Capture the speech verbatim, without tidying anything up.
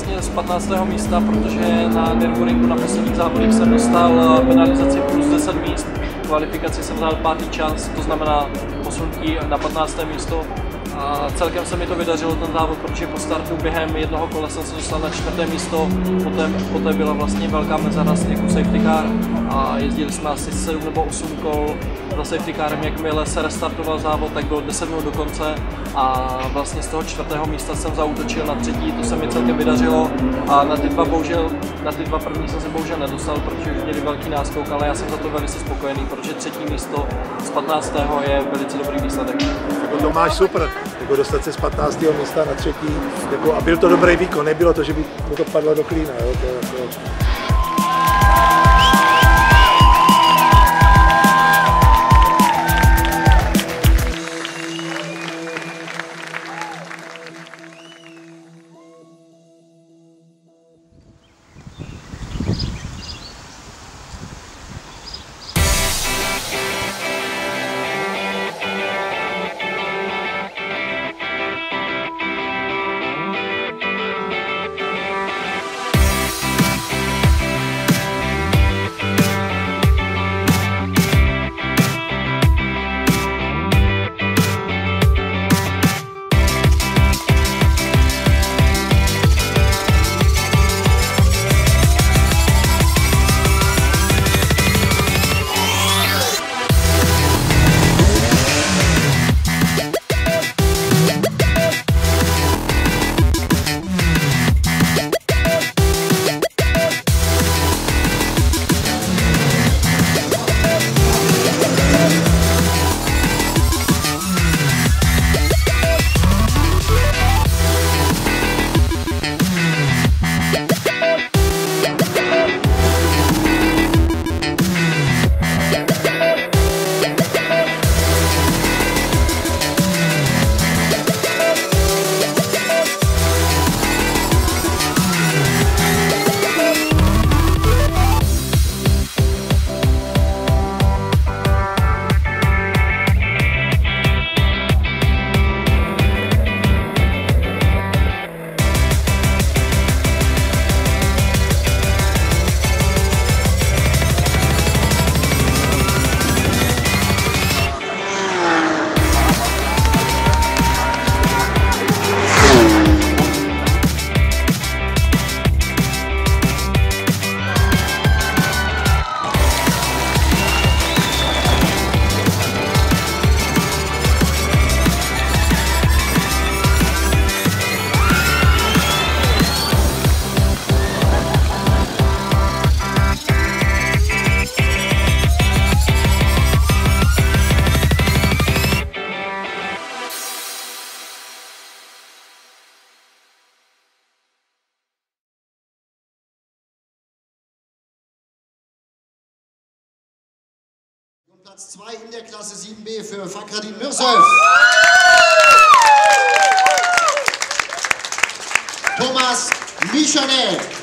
vlastně z patnáctého místa, protože na Nürburgringu na posledních závodech jsem dostal penalizaci plus deset míst. V kvalifikaci jsem dal pátý čas, to znamená posunutí na patnácté místo. A celkem se mi to vydařilo ten závod, protože po startu během jednoho kola jsem se dostal na čtvrté místo, poté, poté byla vlastně velká mezera jako safety car a jezdili jsme asi sedm nebo osm kol za safety carem. Jakmile se restartoval závod, tak bylo deset minut do konce a vlastně z toho čtvrtého místa jsem zaútočil na třetí, to se mi celkem vydařilo a na ty dva, bohužel, na ty dva první jsem se bohužel nedostal, protože už měli velký náskok, ale já jsem za to velice spokojený, protože třetí místo z patnáctého je velice dobrý výsledek. Jako to máš super, jako dostat se z patnáctého místa na třetí, jako, a byl to dobrý výkon, nebylo to, že by mu to padlo do klína. Jo, to, jako... Platz zwei in der Klasse sieben B für Fakhreddin Mirzoev. Thomas Michanet.